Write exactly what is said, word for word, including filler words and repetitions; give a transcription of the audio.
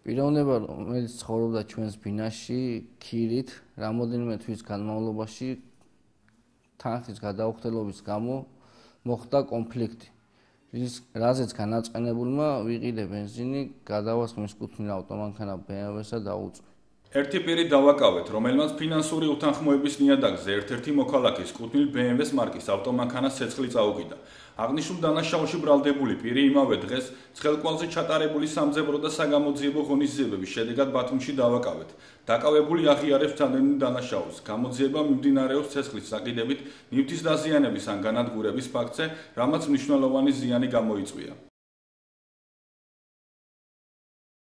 პიროვნება, რომელიც ცხოვრობდა ჩვენს ბინაში, ქირით, რამოდენიმე თვის განმავლობაში თანხის გადაუხდელობის გამო მოხდა კონფლიქტი. რაზეც განაწყენებულმა ვიყიდე ბენზინი, გადავასხმის კუთვნილ ავტომანქანა ბე ემ ვესა დაუწვი. ერთი პირი დავაკავეთ, რომელმაც ფინანსური უთანხმოების ნიადაგზე ერთ-ერთი მოქალაქის კუთვნილ ბე ემ ვეს მარკის ავტომანქანას ცეცხლი წაუკიდა. აღნიშნულ დანაშაულში ბრალდებული პირი იმავე დღეს ცხელკვალზე ჩატარებული სამძებრო და საგამოძიებო ღონისძიებების შედეგად ბათუმში დავაკავეთ. დაკავებული აღიარებს თანდემი დანაშაულს. გამოძიება მიმდინარეობს ცეცხლის საკიდებით ნივთის დაზიანების ან განადგურების ფაქტზე, რამაც მნიშვნელოვანი ზიანი გამოიწვია.